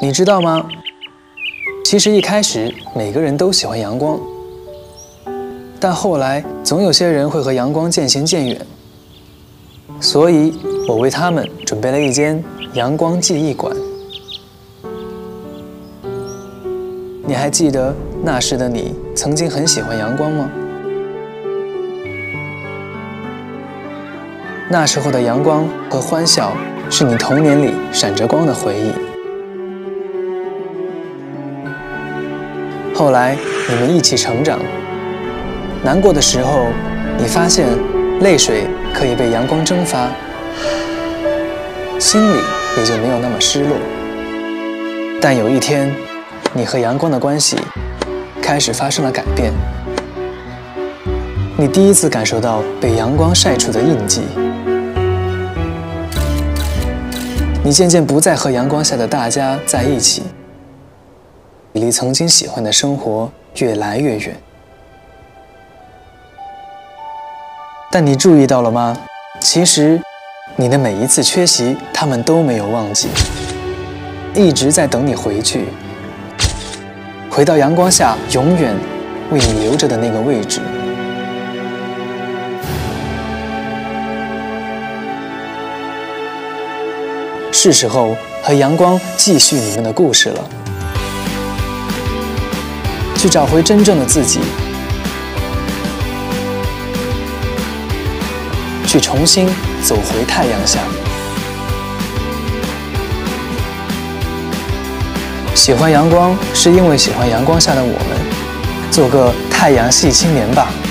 你知道吗？其实一开始每个人都喜欢阳光，但后来总有些人会和阳光渐行渐远，所以我为他们准备了一间阳光记忆馆。你还记得那时的你曾经很喜欢阳光吗？那时候的阳光和欢笑是你童年里闪着光的回忆。后来你们一起成长，难过的时候，你发现泪水可以被阳光蒸发，心里也就没有那么失落。但有一天，你和阳光的关系开始发生了改变，你第一次感受到被阳光晒出的印记，你渐渐不再和阳光下的大家在一起，离曾经喜欢的生活越来越远。但你注意到了吗？其实你的每一次缺席，他们都没有忘记，一直在等你回去，回到阳光下永远为你留着的那个位置。是时候和阳光继续你们的故事了，去找回真正的自己，去重新走回太阳下。喜欢阳光，是因为喜欢阳光下的我们。做个太阳系青年吧。